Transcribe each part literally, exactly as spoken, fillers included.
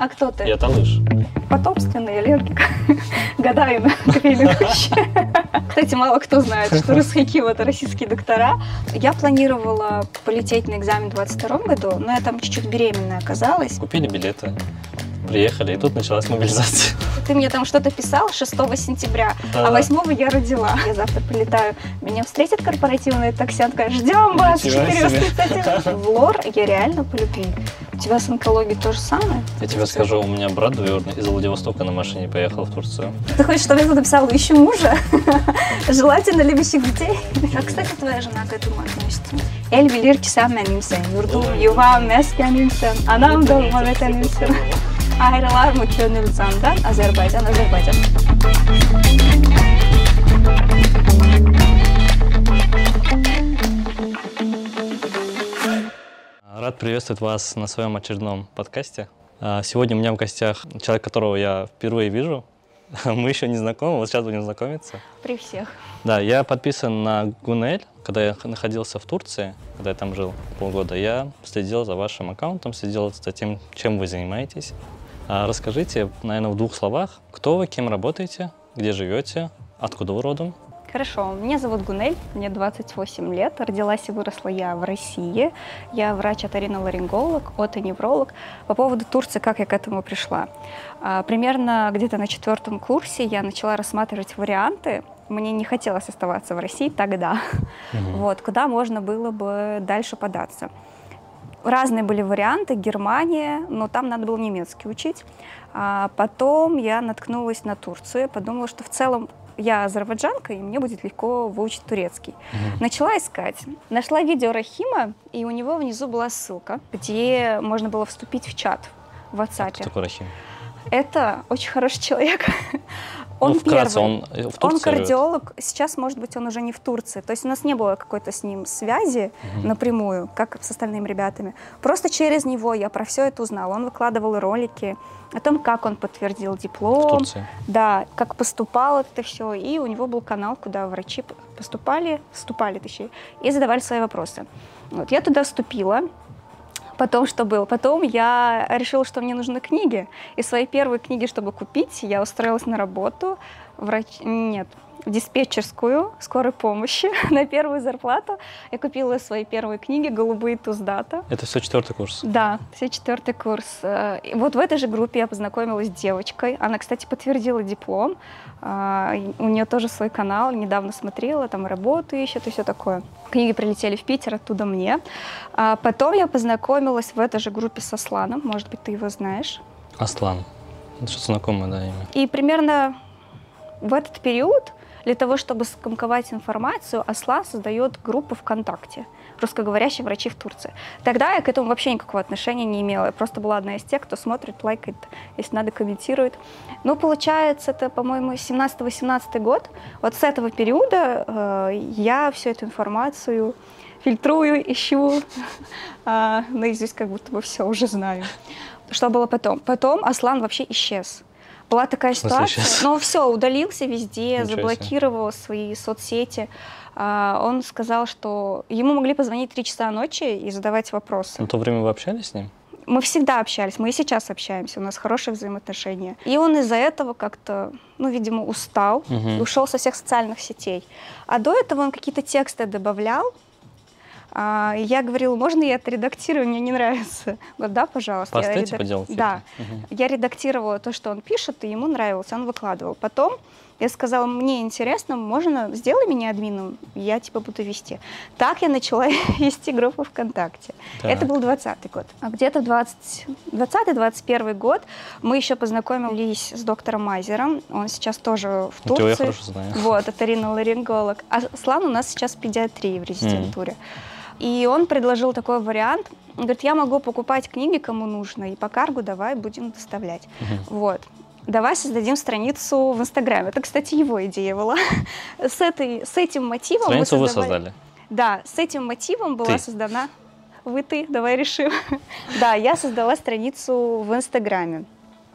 А кто ты? Я Талыш. Потомственный аллергик. Гадаю на кофейные гущи. Кстати, мало кто знает, что Русхаким — это российские доктора. Я планировала полететь на экзамен в двадцать втором году, но я там чуть-чуть беременная оказалась. Купили билеты, приехали, и тут началась мобилизация. Ты мне там что-то писал шестого сентября, Да. а восьмого я родила. Я завтра прилетаю, меня встретит корпоративное такси, он скажет: ждем вас, Ничего четыре себе. восклицательных. В лор я реально полюбила. У тебя с онкологией то же самое? Я тебе скажу, у меня брат двоюродный из Владивостока на машине поехал в Турцию. Ты хочешь, чтобы я тут написала: ищу мужа? Желательно любящих детей. А, кстати, твоя жена к этому относится. El bilir ki sen benimsin, yurdum, yuvam, meskenimsin, anam doğma vatanımsın. Ayrılar mı gönül zandan, Azerbaycan, Azerbaycan. Рад приветствовать вас на своем очередном подкасте. Сегодня у меня в гостях человек, которого я впервые вижу. Мы еще не знакомы, вот сейчас будем знакомиться. При всех. Да, я подписан на Гунель. Когда я находился в Турции, когда я там жил полгода, я следил за вашим аккаунтом, следил за тем, чем вы занимаетесь. А расскажите, наверное, в двух словах, кто вы, кем работаете, где живете, откуда вы родом? Хорошо, меня зовут Гунель, мне двадцать восемь лет, родилась и выросла я в России. Я врач-оториноларинголог, отоневролог. По поводу Турции, как я к этому пришла? А, примерно где-то на четвертом курсе я начала рассматривать варианты. Мне не хотелось оставаться в России тогда, угу. Вот, куда можно было бы дальше податься. Разные были варианты, Германия, но там надо было немецкий учить. А потом я наткнулась на Турцию, подумала, что в целом я азербайджанка, и мне будет легко выучить турецкий. Mm-hmm. Начала искать. Нашла видео Рахима, и у него внизу была ссылка, где можно было вступить в чат в WhatsApp. А кто такой Рахим? Это очень хороший человек. Он ну, вкратце, первый. Он, в он кардиолог. Живет. Сейчас, может быть, он уже не в Турции. То есть у нас не было какой-то с ним связи угу. напрямую, как с остальными ребятами. Просто через него я про все это узнала. Он выкладывал ролики о том, как он подтвердил диплом. В Турции? Да, как поступало это все. И у него был канал, куда врачи поступали, вступали, точнее, и задавали свои вопросы. Вот, я туда вступила. Потом что было? Потом я решила, что мне нужны книги. И свои первые книги, чтобы купить, я устроилась на работу врач... Нет, в диспетчерскую скорой помощи на первую зарплату. Я купила свои первые книги «Голубые туздата». Это все четвертый курс? Да, все четвертый курс. И вот в этой же группе я познакомилась с девочкой. Она, кстати, подтвердила диплом. У нее тоже свой канал, недавно смотрела, там работу ищет и все такое. Книги прилетели в Питер, оттуда мне. А потом я познакомилась в этой же группе с Асланом, может быть, ты его знаешь. Аслан. Это что-то знакомое, да, имя. И примерно в этот период, для того, чтобы скомковать информацию, Аслан создает группу ВКонтакте «Русскоговорящие врачи в Турции». Тогда я к этому вообще никакого отношения не имела. Я просто была одна из тех, кто смотрит, лайкает, если надо, комментирует. Ну, получается, это, по-моему, семнадцатый-восемнадцатый год. Вот с этого периода э, я всю эту информацию фильтрую, ищу. э, наизусть как будто бы все уже знаю. Что было потом? Потом Аслан вообще исчез. Была такая ситуация, но все, удалился везде, Ничего заблокировал себе. Свои соцсети. А, он сказал, что ему могли позвонить в три часа ночи и задавать вопросы. На то время вы общались с ним? Мы всегда общались, мы и сейчас общаемся, у нас хорошие взаимоотношения. И он из-за этого как-то, ну, видимо, устал угу. и ушел со всех социальных сетей. А до этого он какие-то тексты добавлял. А, я говорила, можно я это редактирую, мне не нравится. Говорю, да, пожалуйста. По эстетике редак... поделал? Да. Угу. Я редактировала то, что он пишет, и ему нравилось, он выкладывал. Потом я сказала, мне интересно, можно, сделай меня админом, я типа буду вести. Так я начала вести группу ВКонтакте. Так. Это был двадцатый год. А где-то двадцатый-двадцать первый год мы еще познакомились с доктором Майзером. Он сейчас тоже в Турции. Я хорошо знаю. Вот, оториноларинголог. А Аслан у нас сейчас в педиатрии в резидентуре. Mm. И он предложил такой вариант. Он говорит, я могу покупать книги, кому нужно, и по каргу давай будем доставлять. Uh-huh. Вот. Давай создадим страницу в Инстаграме. Это, кстати, его идея была. с, этой, с этим мотивом Страницу мы создавали... вы создали? Да, с этим мотивом была ты. создана... Вы, ты, давай решим. Да, я создала страницу в Инстаграме.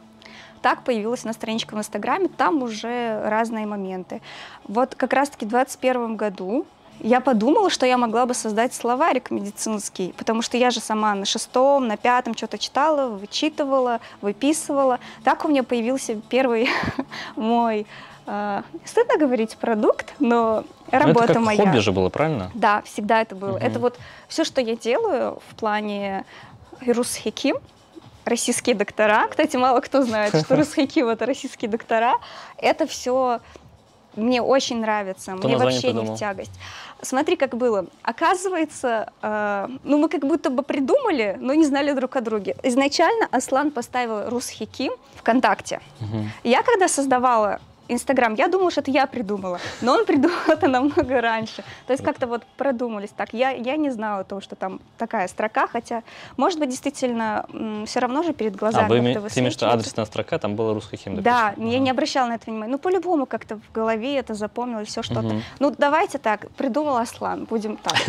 Так появилась у нас страничка в Инстаграме, там уже разные моменты. Вот как раз-таки в двадцать первом году я подумала, что я могла бы создать словарик медицинский, потому что я же сама на шестом, на пятом что-то читала, вычитывала, выписывала. Так у меня появился первый мой, э, стыдно говорить продукт, но работа это как моя. Хобби же было, правильно? Да, всегда это было. Угу. Это вот все, что я делаю в плане Рус-Хеким, российские доктора. Кстати, мало кто знает, что Рус-Хеким — это российские доктора. Это все мне очень нравится. Кто мне вообще придумал? не в тягость. Смотри, как было. Оказывается, э, ну мы как будто бы придумали, но не знали друг о друге. Изначально Аслан поставил Рус-Хеким ВКонтакте. Угу. Я когда создавала Инстаграм, я думала, что это я придумала, но он придумал это намного раньше. То есть как-то вот продумались так. Я, я не знала того, что там такая строка, хотя, может быть, действительно, все равно же перед глазами а вы как-то ты имеешь, что адресная строка, там было Рус-Хеким? Да, ага. я не обращала на это внимания. Ну, по-любому как-то в голове это запомнилось, все что-то. Угу. Ну, давайте так, придумал Аслан, будем так.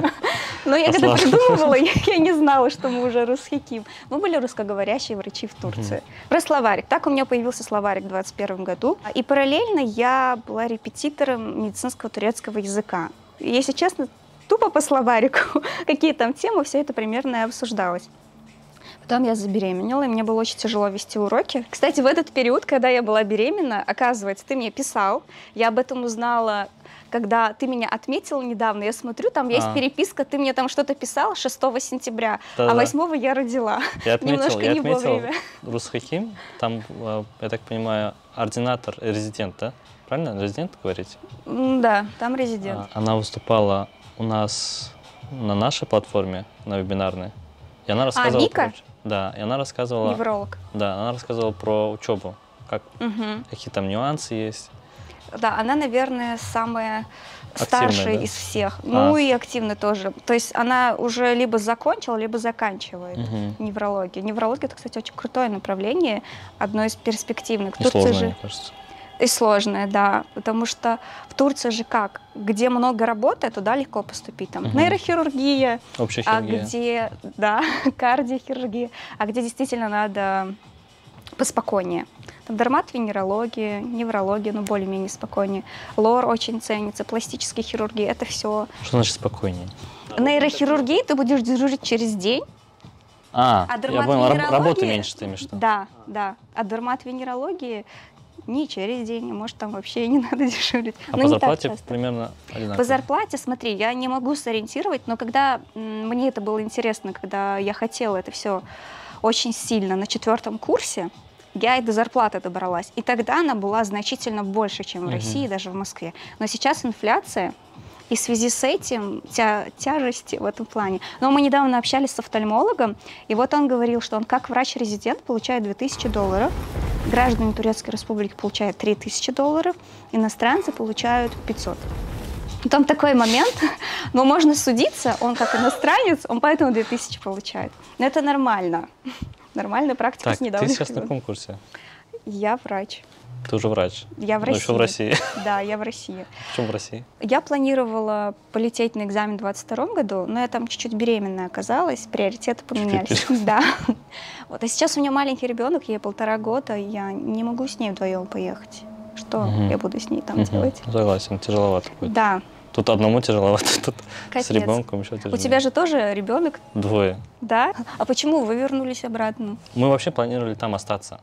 Но я когда придумывала, я не знала, что мы уже Рус-Хеким. Мы были русскоговорящие врачи в Турции. Про словарик. Так у меня появился словарик в двадцать первом году. И параллельно я была репетитором медицинского турецкого языка. Если честно, тупо по словарику, какие там темы, все это примерно и обсуждалось. Потом я забеременела, и мне было очень тяжело вести уроки. Кстати, в этот период, когда я была беременна, оказывается, ты мне писал, я об этом узнала, когда ты меня отметил недавно. Я смотрю, там есть а. переписка, ты мне там что-то писал шестого сентября, да, а восьмого я родила. Я отметил, Немножко я не отметил вовремя. Рус-Хеким, там, я так понимаю, ординатор, резидент, да? Правильно? Резидент говорите? Да, там резидент. Она выступала у нас на нашей платформе, на вебинарной. И она рассказывала а, Ника? Про... Да, и она рассказывала... Невролог. Да, она рассказывала про учебу, как, угу. какие там нюансы есть. Да, она, наверное, самая активная, старшая да? из всех. А. Ну и активная тоже. То есть она уже либо закончила, либо заканчивает угу. неврологию. Неврология — это, кстати, очень крутое направление, одно из перспективных. И сложное, же... мне кажется. И сложное, да, потому что в Турции же как, где много работы, туда легко поступить, там угу. нейрохирургия, общая а хирургия. где, да, кардиохирургия, а где действительно надо поспокойнее. Там дерматовенерология, неврология, ну более-менее спокойнее, лор очень ценится, пластические хирургии, это все. Что значит спокойнее? Нейрохирургии ты будешь дежурить через день. А, а я понял, работы меньше ты имеешь, что? Да, да, а дерматовенерологии не через день, может, там вообще не надо дежурить. А но по зарплате примерно одинаково? По зарплате, смотри, я не могу сориентировать, но когда мне это было интересно, когда я хотела это все очень сильно на четвертом курсе, я и до зарплаты добралась. И тогда она была значительно больше, чем в угу. России, даже в Москве. Но сейчас инфляция, и в связи с этим тя тяжести в этом плане. Но мы недавно общались с офтальмологом, и вот он говорил, что он как врач-резидент получает две тысячи долларов, граждане Турецкой Республики получают три тысячи долларов, иностранцы получают пятьсот. Там такой момент, но можно судиться, он как иностранец, он поэтому две тысячи получает. Но это нормально. Нормальная практика так, с недавних ты сейчас на каком курсе? Я врач. Ты уже врач? Я в Но России. еще в России? Да, я в России. Почему в России? Я планировала полететь на экзамен в двадцать втором году, но я там чуть-чуть беременная оказалась, приоритеты поменялись. Да. Вот, а сейчас у меня маленький ребенок, ей полтора года, и я не могу с ней вдвоем поехать. Что угу. я буду с ней там угу. делать? Согласен, тяжеловато будет. Да. Тут одному тяжеловато, тут Капец. С ребенком еще тяжелее. У тебя же тоже ребенок? Двое. Да? А почему вы вернулись обратно? Мы вообще планировали там остаться.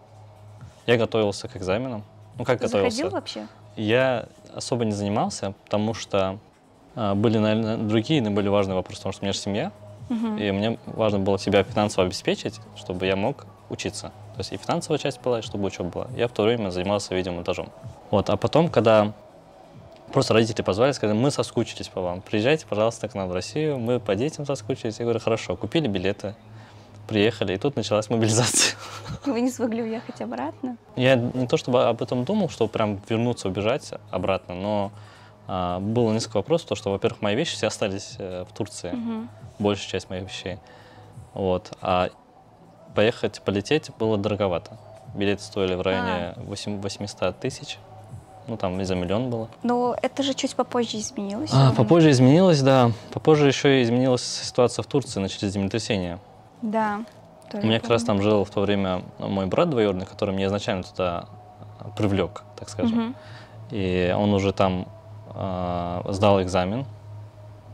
Я готовился к экзаменам. Ну, как готовился? Заходил вообще? Я особо не занимался, потому что а, были, наверное, другие наиболее важные вопросы, потому что у меня же семья, угу. и мне важно было себя финансово обеспечить, чтобы я мог учиться. То есть и финансовая часть была, и чтобы учеба была. Я в то время занимался видеомонтажом. Вот. А потом, когда просто родители позвали, сказали, мы соскучились по вам, приезжайте, пожалуйста, к нам в Россию, мы по детям соскучились. Я говорю, хорошо, купили билеты, приехали, и тут началась мобилизация. Вы не смогли уехать обратно? Я не то чтобы об этом думал, что прям вернуться, убежать обратно, но а, было несколько вопросов, то, что, во-первых, мои вещи все остались э, в Турции, угу. большая часть моих вещей. Вот. А поехать, полететь было дороговато. Билеты стоили в районе а. восемьсот тысяч. Ну, там и за миллион было. Но это же чуть попозже изменилось. А, попозже изменилось, да. Попозже еще и изменилась ситуация в Турции, начались землетрясения. Да. У меня как раз там жил в то время мой брат двоюродный, который меня изначально туда привлек, так скажем. Угу. И он уже там э, сдал экзамен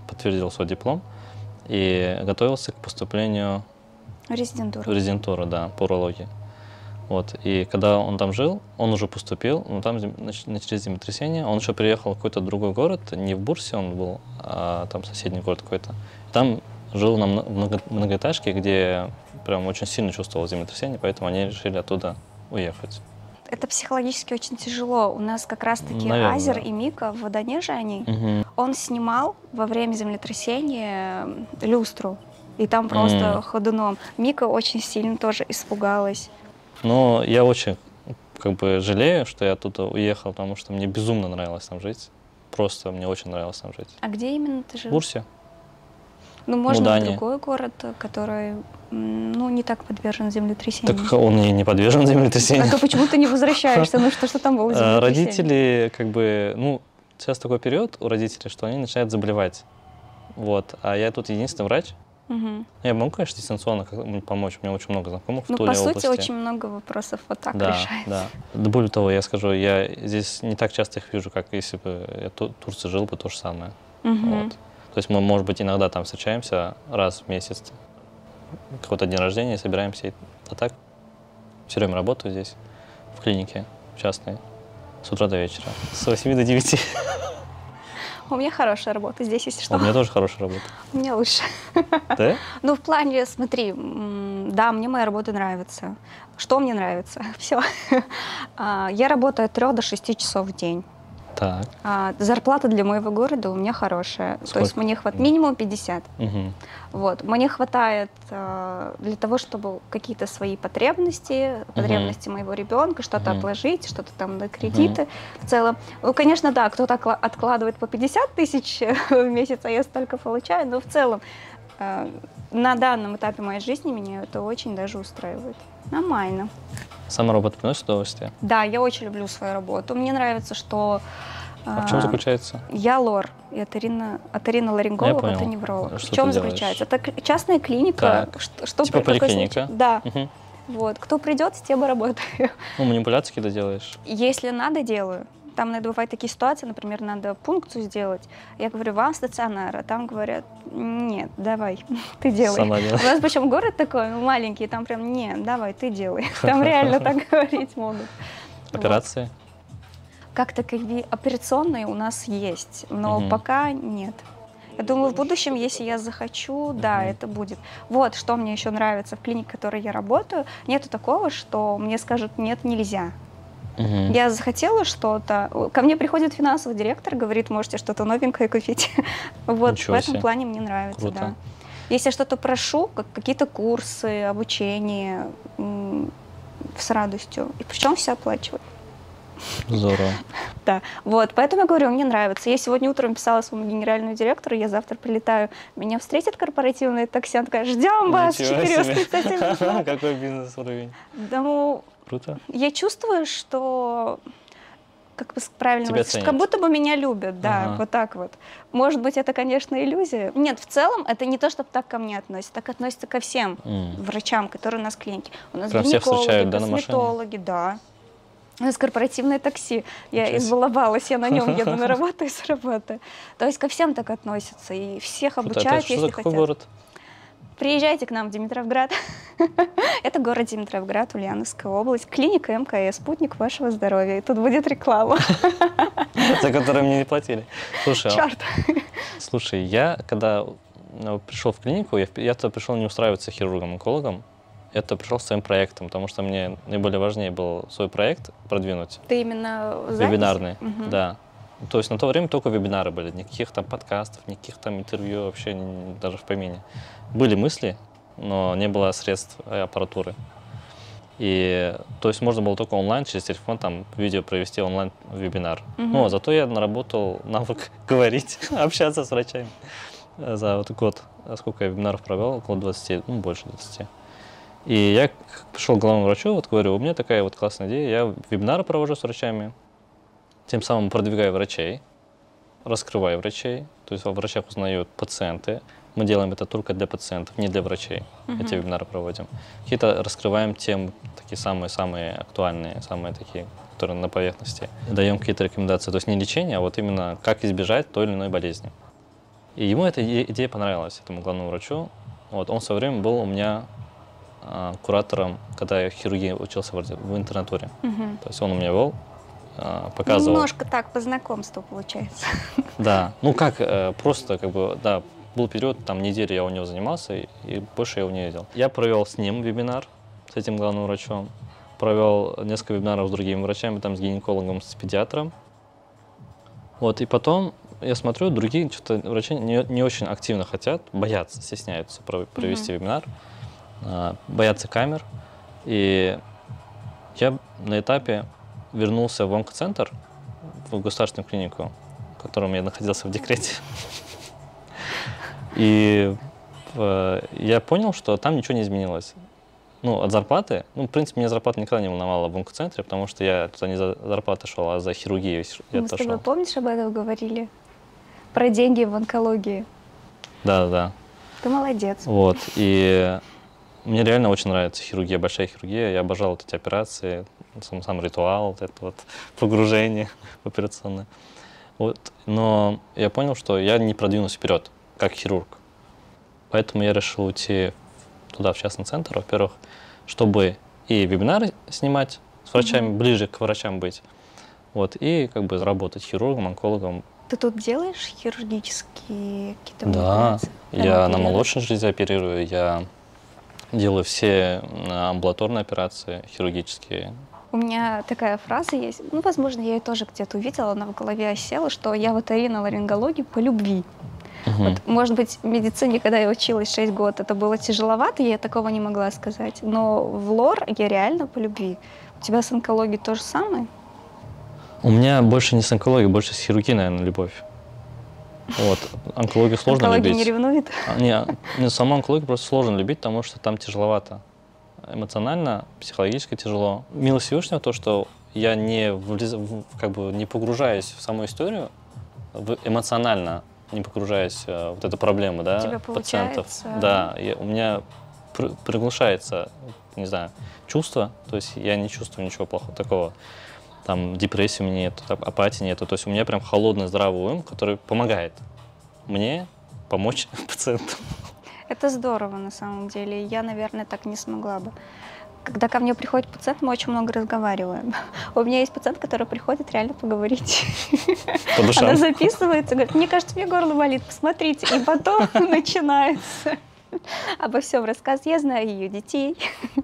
подтвердил свой диплом и готовился к поступлению Резидентура. в резидентуру, да, по урологии. Вот. И когда он там жил, он уже поступил, но там начались землетрясения. Он еще приехал в какой-то другой город, не в Бурсе он был, а там соседний город какой-то. Там жил на много, многоэтажке, где прям очень сильно чувствовал землетрясение, поэтому они решили оттуда уехать. Это психологически очень тяжело. У нас как раз-таки Наверное, Азер да. и Мика в Водонеже они. Угу. Он снимал во время землетрясения люстру, и там просто Mm. ходуном. Мика очень сильно тоже испугалась. Но я очень как бы жалею, что я оттуда уехал, потому что мне безумно нравилось там жить. Просто мне очень нравилось там жить. А где именно ты жил? В Бурсе. Ну, можно в Мудане. другой город, который, м, ну, не так подвержен землетрясению. Так он и не подвержен землетрясению. А то почему ты не возвращаешься? Ну, что, что там было А, землетрясение? Родители, как бы, ну, сейчас такой период у родителей, что они начинают заболевать. Вот. А я тут единственный врач. Мгм. Я могу, конечно, дистанционно как-нибудь помочь. У меня очень много знакомых Ну, в Туле по сути, области. очень много вопросов вот так Да, решается. да. Да. Более того, я скажу, я здесь не так часто их вижу, как если бы я в Турции жил бы, то же самое. Мгм. Вот. То есть мы, может быть, иногда там встречаемся раз в месяц, какой-то день рождения, собираемся. А так все время работаю здесь, в клинике частной, с утра до вечера, с восьми до девяти. У меня хорошая работа здесь, если что. У меня тоже хорошая работа. У меня лучше. Да? Ну, в плане, смотри, м, да, мне моя работа нравится. Что мне нравится? Все. Я работаю от трёх до шести часов в день. Так. А, зарплата для моего города у меня хорошая. То есть Сколько? мне хватает минимум пятьдесят. Угу. Вот. Мне хватает а, для того, чтобы какие-то свои потребности, потребности моего ребенка, что-то Мгм. отложить, что-то там на кредиты в целом. Ну, конечно, да, кто-то окла- откладывает по пятьдесят тысяч в месяц, а я столько получаю, но в целом а, на данном этапе моей жизни меня это очень даже устраивает. Нормально. Сама работа приносит удовольствие? Да, я очень люблю свою работу. Мне нравится, что А в чем заключается? я лор, и оторино- оториноларинголог, Я это понял. невролог. Что В чем ты делаешь? заключается? Это к- частная клиника. Так. Что, что Типа при- какой поликлиника? случай? Да. Угу. Вот. Кто придет, с тем и работаю. Ну, манипуляции какие-то делаешь? Если надо, делаю. Там иногда бывают такие ситуации, например, надо пункцию сделать. Я говорю, вам стационар, а там говорят, нет, давай, ты делай. Сама У делаешь. нас причем город такой маленький, там прям, нет, давай, ты делай. Там реально так говорить могут. Вот. Операции? Как таковые операционные у нас есть, но Мгм. пока нет. Я думаю, в будущем, если я захочу, да, Мгм. это будет. Вот, что мне еще нравится в клинике, в которой я работаю, нету такого, что мне скажут, нет, нельзя. Угу. Я захотела что-то, ко мне приходит финансовый директор, говорит, можете что-то новенькое купить. Вот, в Ничего этом себе. плане мне нравится, Круто. да. Если я что-то прошу, как какие-то курсы, обучение, м, с радостью. И причем все оплачиваю. Здорово. Да, вот, поэтому я говорю, мне нравится. Я сегодня утром писала своему генеральному директору, я завтра прилетаю, меня встретит корпоративное такси, он такая, ждем вас, Ничего четыре себе. восклицательных. Какой бизнес-уровень. Да, ну, Круто. я чувствую, что, как бы правильно, Тебя выразиться, что ценят. как будто бы меня любят, да, Ага. вот так вот. Может быть, это, конечно, иллюзия. Нет, в целом, это не то, чтобы так ко мне относятся, так относятся ко всем М. врачам, которые у нас в клинике. У нас Прям всех гинекологи, встречают, да, на машине? косметологи, да. У нас корпоративное такси. Я Ничего себе. избаловалась, я на нем еду на работу и с работы. То есть ко всем так относятся, и всех Круто. обучают, Это что если за какой хотят. город? Приезжайте к нам в Димитровград. Это город Димитровград, Ульяновская область. Клиника эм ка эс, спутник вашего здоровья. И тут будет реклама. За которые мне не платили. Слушай, а- Черт. слушай, я когда ну, пришел в клинику, я, в- я туда пришел не устраиваться хирургом-онкологом, я туда пришел с своим проектом, потому что мне наиболее важнее был свой проект продвинуть. Ты именно запись? Вебинарный, Мгм. да. То есть на то время только вебинары были, никаких там подкастов, никаких там интервью вообще н- даже в помине. Были мысли, но не было средств и аппаратуры. И то есть можно было только онлайн через телефон там видео провести онлайн вебинар. Мгм. Ну, зато я наработал навык говорить, общаться с врачами за вот год. Сколько я вебинаров провел? Около двадцати, ну больше двадцати. И я к- пришел к главному врачу, вот говорю, у меня такая вот классная идея, я вебинары провожу с врачами, тем самым продвигаю врачей, раскрываю врачей, то есть во врачах узнают пациенты. Мы делаем это только для пациентов, не для врачей. Мгм. Эти вебинары проводим. Какие-то раскрываем темы, такие самые-самые актуальные, самые такие, которые на поверхности. Даем какие-то рекомендации, то есть не лечение, а вот именно как избежать той или иной болезни. И ему эта иде- идея понравилась, этому главному врачу. Вот, он в свое время был у меня а, куратором, когда я в хирургии учился в, в интернатуре. Мгм. То есть он у меня был, а, показывал. Немножко так, по знакомству получается. Да, ну как, э, просто как бы, да, был период, там, неделю я у него занимался, и, и больше я его не видел. Я провел с ним вебинар, с этим главным врачом, провел несколько вебинаров с другими врачами, там, с гинекологом, с педиатром. Вот, и потом я смотрю, другие что-то врачи не, не очень активно хотят, боятся, стесняются пров- провести Мгм. вебинар, а, боятся камер. И я на этапе вернулся в онкоцентр, в государственную клинику, в котором я находился в декрете. И э, я понял, что там ничего не изменилось. Ну, от зарплаты, ну, в принципе, меня зарплата никогда не волновала в онкоцентре, потому что я туда не за зарплатой шел, а за хирургией я Мы с туда тобой, шел. помнишь, об этом говорили? Про деньги в онкологии. Да, да, да. Ты молодец. Вот, и мне реально очень нравится хирургия, большая хирургия. Я обожал вот эти операции, сам, сам ритуал, вот это вот погружение в операционное. Вот. Но я понял, что я не продвинусь вперед, как хирург. Поэтому я решил уйти туда, в частный центр, во-первых, чтобы и вебинары снимать с врачами, Мгм. ближе к врачам быть, вот, и как бы работать хирургом, онкологом. Ты тут делаешь хирургические какие-то Да, манипуляции? Прям я на оперируешь? молочной железе оперирую, я делаю все э, амбулаторные операции хирургические. У меня такая фраза есть, ну, возможно, я ее тоже где-то увидела, она в голове осела, что я вот оториноларингологию по любви. Мгм. Вот, может быть, в медицине, когда я училась шесть год, это было тяжеловато, я такого не могла сказать. Но в лор я реально по любви. У тебя с онкологией то же самое? У меня больше не с онкологией, больше с хирургией, наверное, любовь. Вот. Онкологию сложно Онкология любить. не ревнует? А, Не, не, саму онкологию просто сложно любить, потому что там тяжеловато. Эмоционально, психологически тяжело. Милость Всевышнего то, что я не, влез, в- как бы не погружаюсь в саму историю, в- эмоционально не погружаюсь в вот эту проблему, да, У тебя пациентов. получается? Да, я- у меня пр- приглушается, не знаю, чувство, то есть я не чувствую ничего плохого такого. Там депрессии у меня нет, ап- апатии нету. То есть у меня прям холодный здравый ум, который помогает мне помочь пациенту. Это здорово на самом деле. Я, наверное, так не смогла бы. Когда ко мне приходит пациент, мы очень много разговариваем. У меня есть пациент, который приходит реально поговорить. По душам. Она записывается, говорит, мне кажется, мне горло болит, посмотрите. И потом начинается обо всем рассказ. Я знаю ее детей.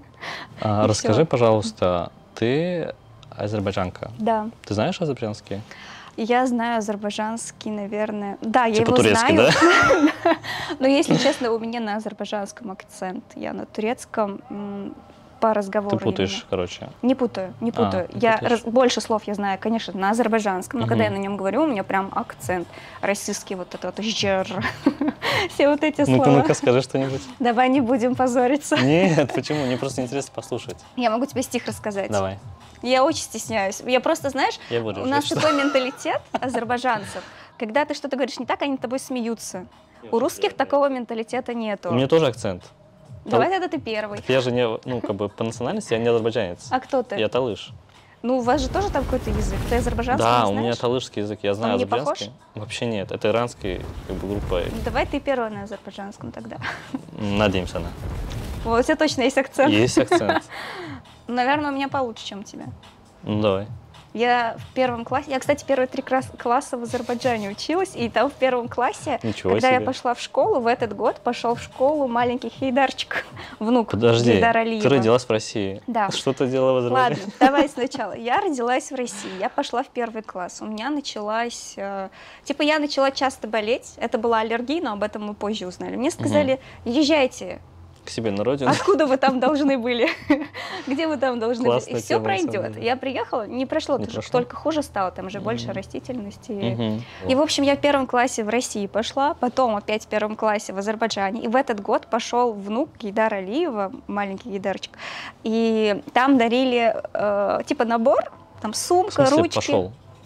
А, И расскажи, всё. пожалуйста, ты азербайджанка. Да, Ты знаешь азербайджанский? я знаю азербайджанский, наверное. Да, я Типа его турецкий, знаю. да? Но, если честно, у меня на азербайджанском акцент. Я на турецком м, по разговору Ты путаешь, именно. короче. Не путаю, не А, путаю. не я путаешь. раз- больше слов я знаю, конечно, на азербайджанском, но когда я Мгм. на нем говорю, у меня прям акцент российский, вот этот вот «жжер». Все вот эти Ну-ка, слова. ну-ка, скажи что-нибудь. Давай не будем позориться. Нет, почему? Мне просто интересно послушать. Я могу тебе стих рассказать. Давай. Я очень стесняюсь. Я просто, знаешь, Я вырежу, у нас если такой менталитет азербайджанцев. Когда ты что-то говоришь не так, они над тобой смеются. У русских такого менталитета У нету. меня тоже акцент. Давай тогда ты первый. Так я же не, ну, как бы по национальности я не азербайджанец. А кто ты? Я талыш. Ну, у вас же тоже там какой-то язык. Ты азербайджанский Да, не у меня знаешь? талышский язык, я знаю Он не азербайджанский. Вообще нет, это иранский, как бы, группа. Ну, давай ты первый на азербайджанском тогда. Надеемся на. Вот, у тебя точно есть акцент. Есть акцент. Наверное, у меня получше, чем у тебя. Ну давай. Я в первом классе, я, кстати, первые три крас- класса в Азербайджане училась, и там в первом классе, Ничего когда я себе. пошла в школу, в этот год пошел в школу маленький Хейдарчик, внук Подожди, Гейдара ты Алиева. родилась в России. Да. Что ты делала в Азербайджане? Ладно, давай сначала. Я родилась в России, я пошла в первый класс. У меня началась... э, типа я начала часто болеть, это была аллергия, но об этом мы позже узнали. Мне сказали, езжайте. К себе на родину? Откуда вы там должны были? Где вы там должны Классная быть? И все тема, на самом пройдет. деле. Я приехала, не прошло, Не тоже прошло? только хуже стало, там же больше Мгм. растительности. Мгм. И, в общем, я в первом классе в России пошла, потом опять в первом классе в Азербайджане. И в этот год пошел внук Гейдара Алиева, маленький Гейдарчик. И там дарили, э, типа, набор, там В сумка, смысле ручки. пошел?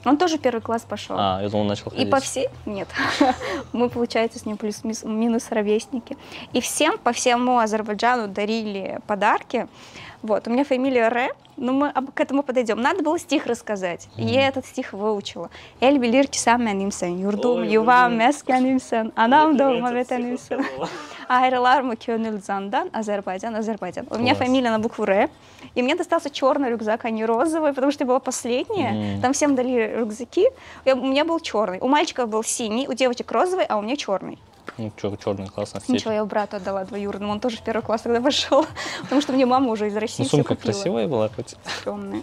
Он тоже первый класс пошел. А, я думал, он начал ходить. И по всей... Нет. Мы, получается, с ним плюс-минус ровесники. И всем, по всему Азербайджану дарили подарки. Вот, у меня фамилия Ре, но мы к этому подойдем. Надо было стих рассказать. И я этот стих выучила. «Эль билир ки сен менимсен, юрдум ювам мескенимсен, анам дома ветенимсен, айрылармы көнül зандан, Азербайджан, Азербайджан». У меня фамилия на букву Ре, и мне достался черный рюкзак, а не розовый, потому что я была последняя. Там всем дали рюкзаки, у меня был черный. У мальчиков был синий, у девочек розовый, а у меня черный. Ну, что, черный, классно. Ничего, я брату отдала двоюродному, он тоже в первый класс тогда пошел, потому что мне мама уже из России ну, все сумка купила. Красивая была хоть? Скромная.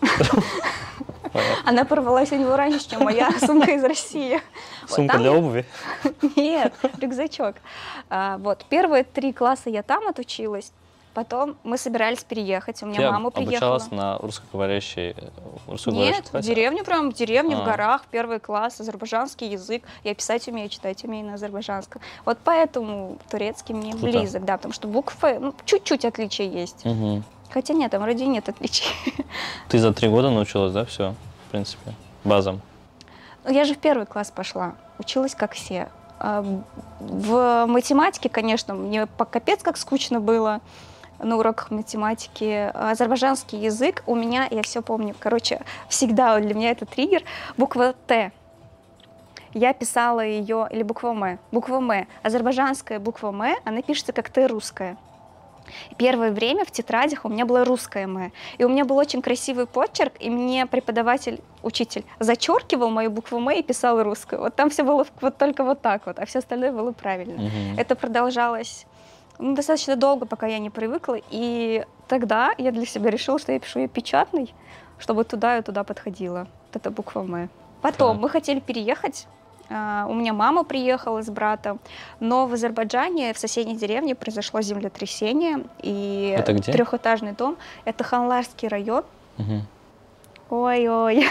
Она порвалась у него раньше, чем моя сумка из России. Сумка для обуви? Нет, рюкзачок. Вот, первые три класса я там отучилась. Потом мы собирались переехать, у меня я мама приехала. обучалась на русскоговорящей Нет, в деревню прям, в деревне, а. в горах, первый класс, азербайджанский язык. Я писать умею, читать умею на азербайджанском. Вот поэтому турецкий мне Круто. близок, да, потому что буквы, ну, чуть-чуть отличия есть. Угу. Хотя нет, там вроде нет отличий. Ты за три года научилась, да, все, в принципе, базам? Ну, я же в первый класс пошла, училась как все. В математике, конечно, мне по капец как скучно было. На уроках математики, азербайджанский язык у меня, я все помню, короче, всегда для меня это триггер, буква Т. Я писала ее, или буква М, буква М, азербайджанская буква М, она пишется как Т русская. Первое время в тетрадях у меня была русская М, и у меня был очень красивый почерк, и мне преподаватель, учитель зачеркивал мою букву М и писал русскую. Вот там все было вот только вот так вот, а все остальное было правильно. Угу. Это продолжалось Ну, достаточно долго, пока я не привыкла, и тогда я для себя решила, что я пишу ее печатной, чтобы туда и туда подходила. Вот эта буква М. Потом так. мы хотели переехать, uh, у меня мама приехала с братом, но в Азербайджане, в соседней деревне, произошло землетрясение, и это где? Трехэтажный дом, это Ханларский район. Угу. Ой-ой.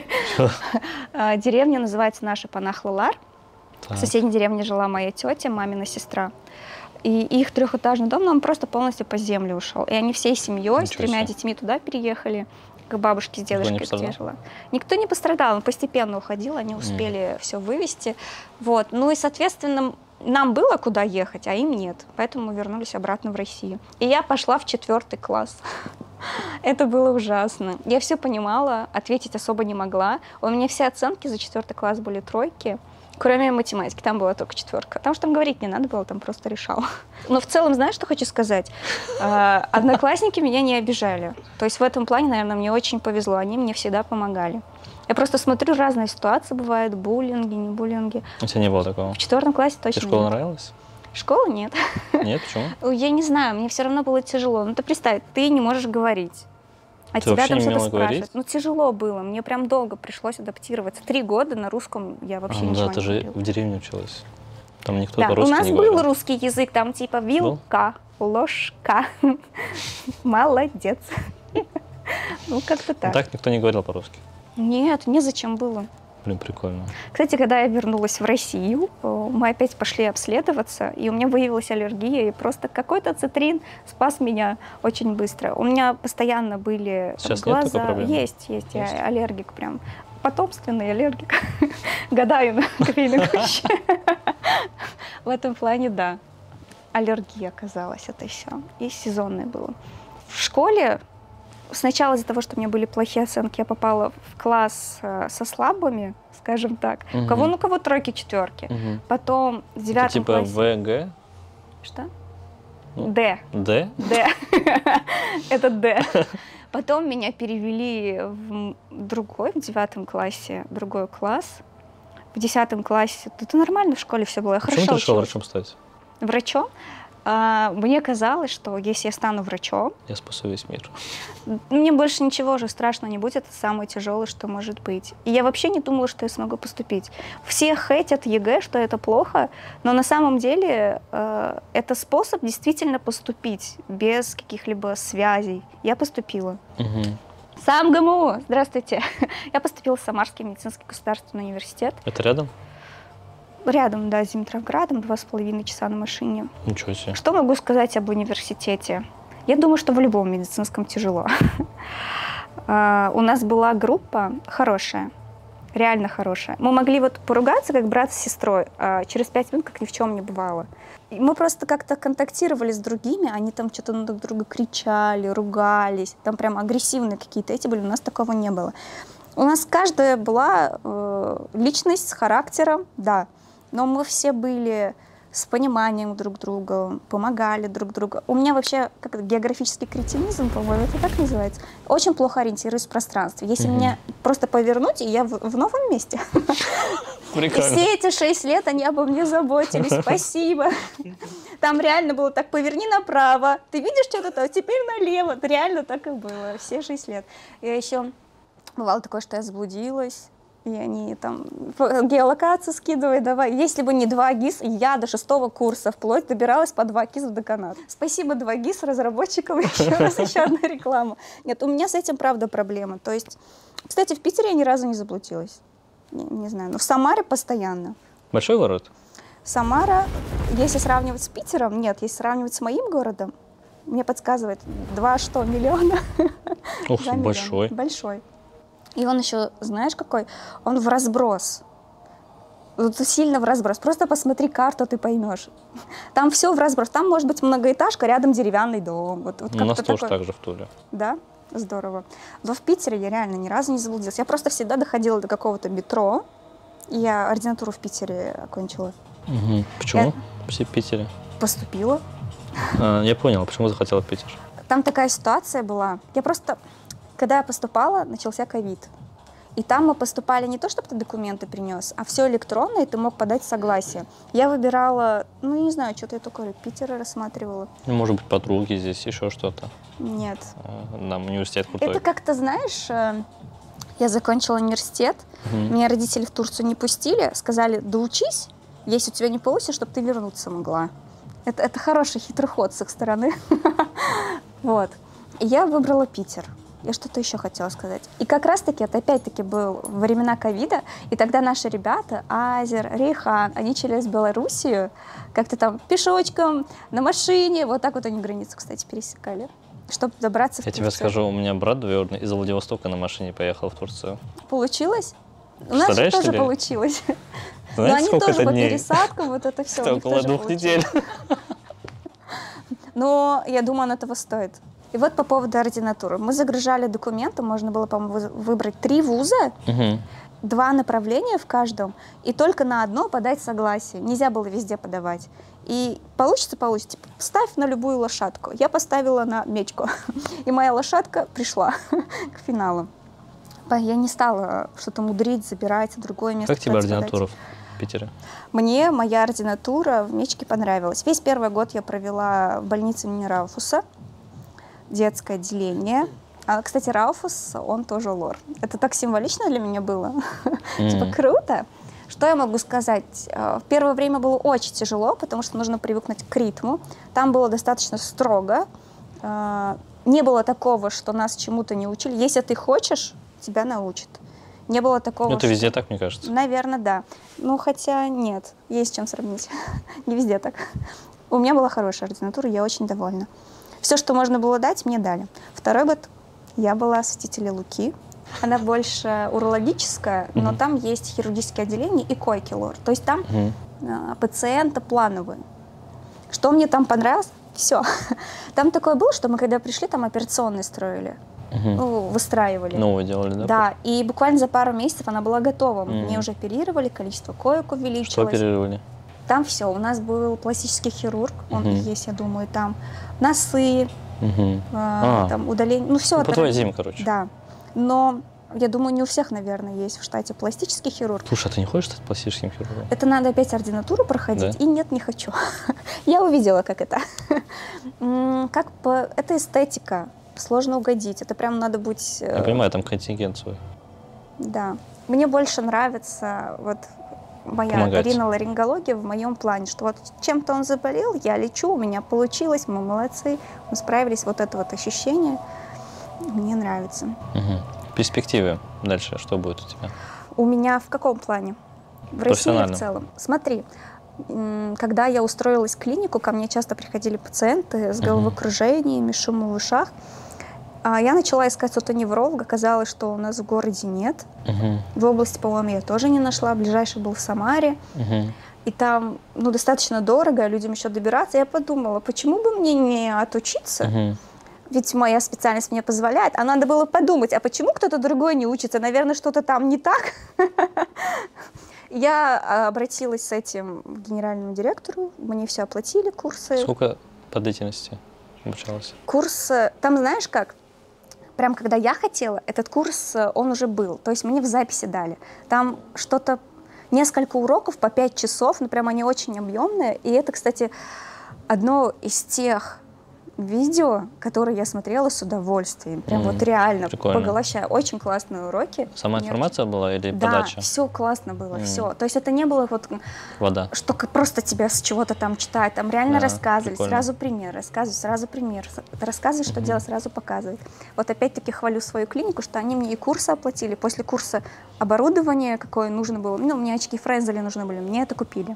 Деревня называется наша Панахлылар. В соседней деревне жила моя тетя, мамина сестра. И их трехэтажный дом, но он просто полностью по земле ушел. И они всей семьей, с тремя детьми туда переехали, к бабушке с дедушкой, где жила. Никто не пострадал, он постепенно уходил, они успели mm. все вывести. Вот. Ну и, соответственно, нам было куда ехать, а им нет. Поэтому мы вернулись обратно в Россию. И я пошла в четвертый класс. Это было ужасно. Я все понимала, ответить особо не могла. У меня все оценки за четвертый класс были тройки. Кроме математики, там была только четверка. Потому что там говорить не надо было, там просто решал. Но в целом, знаешь, что хочу сказать? Одноклассники меня не обижали. То есть в этом плане, наверное, мне очень повезло. Они мне всегда помогали. Я просто смотрю, разные ситуации бывают, буллинги, не буллинги. У тебя не было такого? В четвертом классе точно Тебе школа нет. нравилась? Школа нет. Нет, почему? Я не знаю, мне все равно было тяжело. Ну ты представь, ты не можешь говорить. А Ты тебя там что-то спрашивают. Говорить? Ну, тяжело было. Мне прям долго пришлось адаптироваться. Три года на русском я вообще а, ничего да, не ты же говорила. в деревне училась. Там никто да, по-русски у нас не был говорил. русский язык, там типа вилка, был? ложка. Молодец. Ну, как-то так. Так никто не говорил по-русски? Нет, незачем было. Блин, прикольно. Кстати, когда я вернулась в Россию, мы опять пошли обследоваться, и у меня выявилась аллергия, и просто какой-то цитрин спас меня очень быстро. У меня постоянно были Сейчас глаза. Нет такой проблемы? Есть, есть, есть, я аллергик прям. Потомственный аллергик. Гадаю на кофейной гуще. В этом плане, да. Аллергия оказалась, это все. И сезонное было. В школе сначала из-за того, что у меня были плохие оценки, я попала в класс э, со слабыми, скажем так. Угу. У кого, ну, кого тройки, четверки. Угу. Потом в девятом это типа классе... В Г? Что? Ну, Д. Д? Д. Это Д. Потом меня перевели в другой, в девятом классе, другой класс. В десятом классе... Это нормально в школе все было. Я Почему хорошо ты решила училась. врачом стать? Врачом? А, мне казалось, что если я стану врачом, я спасу весь мир. Мне больше ничего уже страшного не будет, это самое тяжелое, что может быть. И я вообще не думала, что я смогу поступить. Все хейтят ЕГЭ, что это плохо, но на самом деле э, это способ действительно поступить без каких-либо связей. Я поступила. Угу. Сам ГМУ, здравствуйте. Я поступила в Самарский медицинский государственный университет. Это рядом? Рядом, да, с Димитровградом, два с половиной часа на машине. Ничего себе. Что могу сказать об университете? Я думаю, что в любом медицинском тяжело. У нас была группа хорошая. реально хорошая. Мы могли вот поругаться, как брат с сестрой, а через пять минут, как ни в чем не бывало. И мы просто как-то контактировали с другими, они там что-то на друг друга кричали, ругались, там прям агрессивные какие-то эти были, у нас такого не было. У нас каждая была э, личность с характером, да, но мы все были с пониманием друг друга, помогали друг другу. У меня вообще как географический кретинизм, по-моему, это так называется. Очень плохо ориентируюсь в пространстве. Если mm-hmm. меня просто повернуть, и я в, в новом месте. И все эти шесть лет они обо мне заботились. Спасибо. Там реально было так: поверни направо, ты видишь что-то, теперь налево. Реально так и было. Все шесть лет. Я еще... Бывало такое, что я заблудилась, и они там геолокацию скидывают, давай. Если бы не два ГИС, я до шестого курса вплоть добиралась по два ГИС в деканат. Спасибо два ГИС разработчикам, еще раз, еще одна реклама. Нет, у меня с этим, правда, проблема. То есть, кстати, в Питере я ни разу не заблудилась. Не, не знаю, но в Самаре постоянно. Большой город? Самара, если сравнивать с Питером, нет, если сравнивать с моим городом, мне подсказывает два что, миллиона? Ух, большой. Большой. И он еще, знаешь, какой? Он в разброс. Вот сильно в разброс. Просто посмотри карту, ты поймешь. Там все в разброс. Там может быть многоэтажка, рядом деревянный дом. Вот, вот у нас такой... тоже так же в Туле. Да? Здорово. Но в Питере я реально ни разу не заблудилась. Я просто всегда доходила до какого-то метро. И я ординатуру в Питере окончила. Угу. Почему я... все в Питере? Поступила. А, я понял, почему захотела в Питер. Там такая ситуация была. Я просто... Когда я поступала, начался ковид. И там мы поступали не то, чтобы ты документы принес, а все электронно, и ты мог подать согласие. Я выбирала, ну, не знаю, что-то я только Питера рассматривала. Ну, может быть, подруги здесь, еще что-то. Нет. Нам университет крутой. Это как-то, знаешь, я закончила университет, угу. Меня родители в Турцию не пустили, сказали: доучись, если у тебя не получится, чтобы ты вернуться могла. Это, это хороший хитрый ход с их стороны. Вот. И я выбрала Питер. Я что-то еще хотела сказать. И как раз-таки, это опять-таки был времена ковида, и тогда наши ребята, Азер, Рейхан, они через Белоруссию как-то там пешочком, на машине, вот так вот они границу, кстати, пересекали, чтобы добраться в Я Турцию. тебе скажу, у меня брат двоюродный из Владивостока на машине поехал в Турцию. Получилось? У нас же тоже получилось. Но они тоже по пересадкам, вот это все. Это около двух недель. Но я думаю, оно того стоит. И вот по поводу ординатуры. Мы загружали документы, можно было, по-моему, выбрать три вуза, угу. два направления в каждом, и только на одно подать согласие. Нельзя было везде подавать. И получится, получится. Ставь на любую лошадку. Я поставила на мечку, и моя лошадка пришла к финалу. Я не стала что-то мудрить, забирать другое место. Как тебе ординатура в Питере? Мне моя ординатура в мечке понравилась. Весь первый год я провела в больнице имени Рауфуса. Детское отделение. А, кстати, Рауфус, он тоже лор. Это так символично для меня было. Mm. Типа круто. Что я могу сказать? В первое время было очень тяжело, потому что нужно привыкнуть к ритму. Там было достаточно строго. Не было такого, что нас чему-то не учили. Если ты хочешь, тебя научат. Не было такого. Ну, это везде так, мне кажется. Наверное, да. Ну, хотя нет. Есть с чем сравнить. Не везде так. У меня была хорошая ординатура, я очень довольна. Все, что можно было дать, мне дали. Второй год я была осветителем Луки. Она больше урологическая, mm-hmm. но там есть хирургическое отделение и койки лор. То есть там mm-hmm. а, пациенты плановые. Что мне там понравилось? Все. Там такое было, что мы когда пришли, там операционные строили. Mm-hmm. Ну, выстраивали. Новую делали, да? Да, и буквально за пару месяцев она была готова. Mm-hmm. Мне уже оперировали, количество коек увеличилось. Что оперировали? Там все. У нас был пластический хирург, он uh-huh. есть, я думаю, там носы, uh-huh. э, а, там удаление, ну все. Противозим, короче. Да. Но я думаю, не у всех, наверное, есть в штате пластический хирург. Слушай, а ты не хочешь стать пластическим хирургом? Это надо опять ординатуру проходить, да? И нет, не хочу. Я увидела, как это. Как по... Это эстетика, сложно угодить. Это прям надо быть... Я понимаю, там контингент свой. Да. Мне больше нравится вот моя риноларингология в моем плане, что вот чем-то он заболел, я лечу, у меня получилось, мы молодцы, мы справились, вот это вот ощущение мне нравится. Угу. В перспективе дальше что будет у тебя? У меня в каком плане? В России в целом. Смотри, когда я устроилась в клинику, ко мне часто приходили пациенты с головокружениями, шумом в ушах, А я начала искать отоневролога, оказалось, что у нас в городе нет. Угу. В области, по-моему, я тоже не нашла, ближайший был в Самаре. Угу. И там, ну, достаточно дорого, людям еще добираться. Я подумала, почему бы мне не отучиться? Угу. Ведь моя специальность мне позволяет. А надо было подумать, а почему кто-то другой не учится? Наверное, что-то там не так. Я обратилась с этим к генеральному директору, мне все оплатили, курсы. Сколько по длительности обучалась? Курс, там знаешь как, прям когда я хотела, этот курс, он уже был. То есть мне в записи дали. Там что-то, несколько уроков по пять часов, но прям они очень объемные. И это, кстати, одно из тех видео, которые я смотрела с удовольствием. Прям mm, вот реально поглощая. Очень классные уроки. Сама Мне информация очень... была или да, подача? Да, все классно было, mm. все. То есть это не было вот, вода, что просто тебя с чего-то там читать. Там реально да, рассказывали, прикольно. Сразу пример, рассказывай, сразу пример. Рассказывай, что mm-hmm. делать, сразу показывай. Вот опять-таки хвалю свою клинику, что они мне и курсы оплатили. После курса оборудование, какое нужно было. Ну, мне очки Френзели нужны были, мне это купили.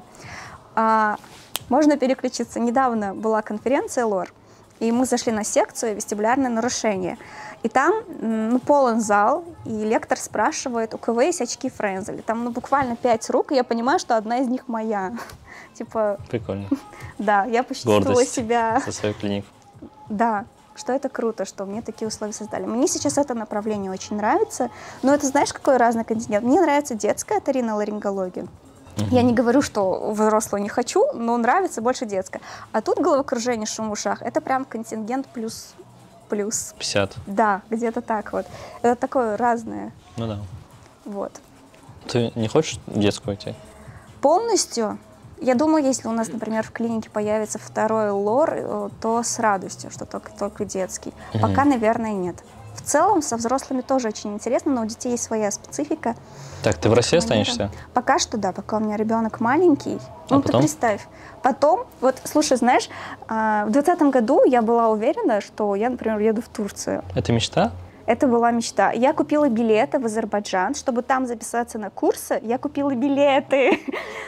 А, можно переключиться. Недавно была конференция ЛОР. И мы зашли на секцию «Вестибулярное нарушение». И там ну, полон зал, и лектор спрашивает, у кого есть очки Френзели. Там ну, буквально пять рук, и я понимаю, что одна из них моя. Типа... Прикольно. Да, я почувствовала себя... со своей клиникой. Да, что это круто, что мне такие условия создали. Мне сейчас это направление очень нравится, но это знаешь, какой разный континент? Мне нравится детская оториноларингология. Uh-huh. Я не говорю, что взрослую не хочу, но нравится больше детская. А тут головокружение, шум в ушах, это прям контингент плюс, плюс. пятьдесят. Да, где-то так вот. Это такое разное. Ну да. Вот. Ты не хочешь детскую идти? Полностью? Я думаю, если у нас, например, в клинике появится второй лор, то с радостью, что только, только детский. Uh-huh. Пока, наверное, нет. В целом, со взрослыми тоже очень интересно, но у детей есть своя специфика. Так, ты в России останешься? Пока что да, пока у меня ребенок маленький. А ну, потом? Ты представь. Потом, вот, слушай, знаешь, в двадцатом году я была уверена, что я, например, еду в Турцию. Это мечта? Это была мечта. Я купила билеты в Азербайджан, чтобы там записаться на курсы. Я купила билеты.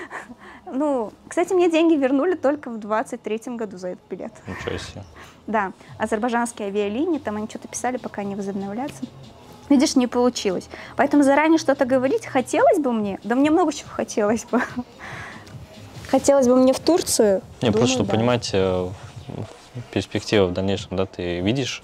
Ну, кстати, мне деньги вернули только в двадцать третьем году за этот билет. Ничего себе. Да, азербайджанские авиалинии, там они что-то писали, пока не возобновляться. Видишь, не получилось. Поэтому заранее что-то говорить хотелось бы мне, да мне много чего хотелось бы. Хотелось бы мне в Турцию. Не, Думаю, просто, чтобы да. понимать перспективы в дальнейшем, да, ты видишь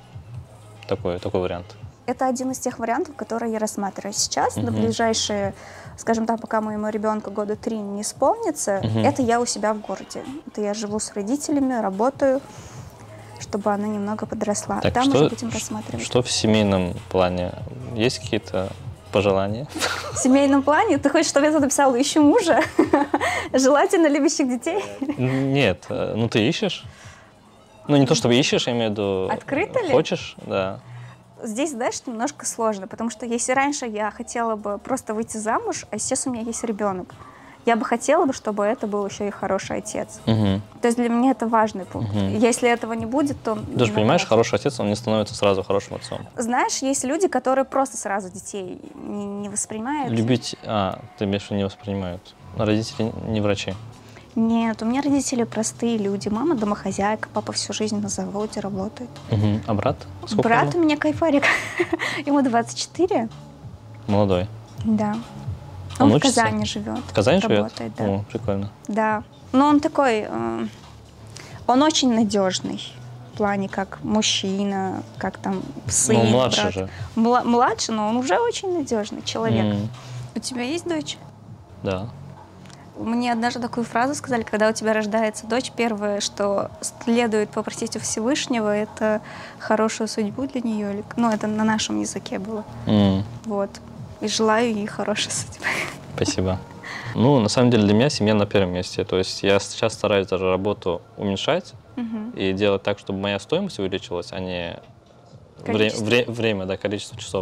такой, такой вариант? Это один из тех вариантов, которые я рассматриваю сейчас. Uh-huh. На ближайшие, скажем так, пока моему ребенку года три не исполнится, uh-huh. это я у себя в городе. Это я живу с родителями, работаю, чтобы она немного подросла. Так, там что, уже будем рассматривать. Что в семейном плане? Есть какие-то пожелания? В семейном плане? Ты хочешь, чтобы я туда писала «ищу мужа»? Желательно любящих детей? Нет. Ну, ты ищешь? Ну, не то, чтобы ищешь, я имею в виду... Открыто ли? Хочешь, да. Здесь, знаешь, немножко сложно, потому что если раньше я хотела бы просто выйти замуж, а сейчас у меня есть ребенок, я бы хотела бы, чтобы это был еще и хороший отец. Угу. То есть для меня это важный пункт. Угу. Если этого не будет, то... Ты же понимаешь, хороший отец, он не становится сразу хорошим отцом. Знаешь, есть люди, которые просто сразу детей не, не воспринимают. Любить... А, ты имеешь в виду, не воспринимают. Родители не врачи. Нет, у меня родители простые люди. Мама домохозяйка, папа всю жизнь на заводе работает. Угу. А брат? Сколько брат ему? у меня кайфарик. Ему двадцать четыре. Молодой? Да. Он, он в учится? Казани живет. В Казани работает, живет? Да. О, прикольно. Да. Но он такой, э, он очень надежный. В плане как мужчина, как там сын, Ну, младше брат. же. Мла- младше, но он уже очень надежный человек. Mm. У тебя есть дочь? Да. Мне однажды такую фразу сказали, когда у тебя рождается дочь, первое, что следует попросить у Всевышнего, это хорошую судьбу для нее. Ну, это на нашем языке было. Mm. Вот. И желаю ей хорошей судьбы. Спасибо. Ну, на самом деле, для меня семья на первом месте. То есть я сейчас стараюсь даже работу уменьшать uh-huh. и делать так, чтобы моя стоимость увеличилась, а не вре- вре- время, да, количество часов.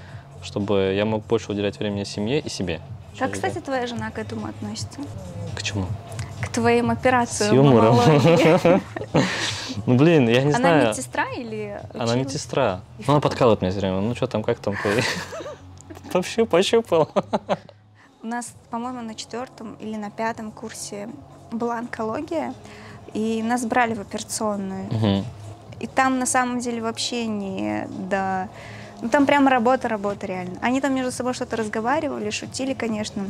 Чтобы я мог больше уделять времени семье и себе. Как, кстати, твоя жена к этому относится? К чему? К твоим операциям. С юмором. Ну, блин, я не знаю. Она медсестра или Она медсестра. Ну, она подкалывает меня все время. Ну, что там, как там? Вообще пощупал. У нас, по-моему, на четвертом или на пятом курсе была онкология, и нас брали в операционную. Угу. И там на самом деле вообще не до... Ну, там прямо работа, работа реально. Они там между собой что-то разговаривали, шутили, конечно.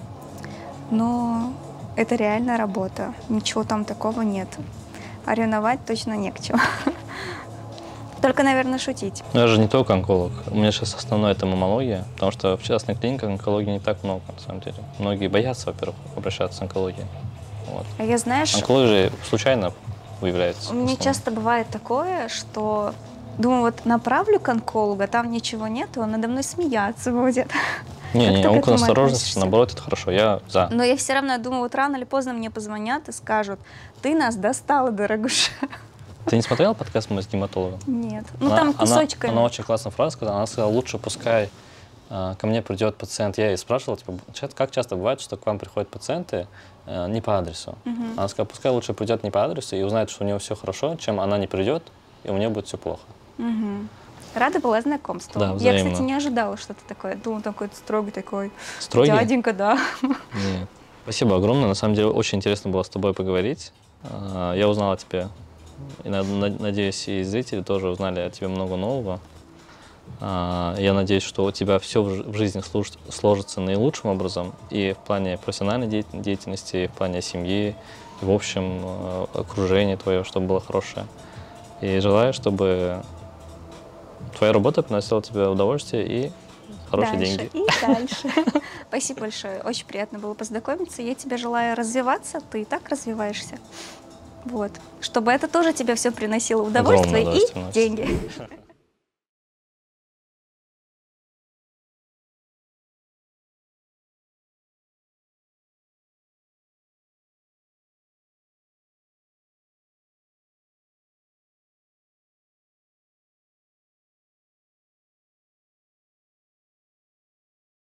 Но это реально работа. Ничего там такого нет. А ревновать точно не к чему. Только, наверное, шутить. Я же не только онколог. У меня сейчас основное это маммология, потому что в частных клиниках онкологии не так много, на самом деле. Многие боятся, во-первых, обращаться к онкологии. Вот. А я, знаешь... Онкология же случайно выявляется. У меня часто бывает такое, что думаю, вот направлю к онкологу, а там ничего нет, и он надо мной смеяться будет. Не, Как не, ты к этому онкоосторожность, относишься? наоборот, это хорошо, я за. Но я все равно думаю, вот рано или поздно мне позвонят и скажут, ты нас достала, дорогуша. Ты не смотрела подкаст «Мы с гематологом»? Нет. Ну Она- там она- кусочками. Она, очень классную фразу сказала. Она сказала, лучше пускай э, ко мне придет пациент. Я ей спрашивал, типа, ча- как часто бывает, что к вам приходят пациенты э, не по адресу. Мгм. Она сказала, пускай лучше придет не по адресу и узнает, что у него все хорошо, чем она не придет, и у нее будет все плохо. Мгм. Рада была знакомству. Да, Я, взаимно. кстати, не ожидала что-то такое. Думала, такой строгий такой Строгий? дяденька, да. Нет. Спасибо огромное. На самом деле, очень интересно было с тобой поговорить. Э, Я узнал о тебе. И, на- на- надеюсь, и зрители тоже узнали о тебе много нового. А, Я надеюсь, что у тебя все в жи- в жизни служ- сложится наилучшим образом и в плане профессиональной деятель- деятельности, и в плане семьи, и в общем э, окружение твое, чтобы было хорошее. И желаю, чтобы твоя работа приносила тебе удовольствие и хорошие Дальше деньги. и дальше. Спасибо большое. Очень приятно было познакомиться. Я тебе желаю развиваться. Ты и так развиваешься. Вот. Чтобы это тоже тебе все приносило удовольствие Огромное и удовольствие, Настя. деньги.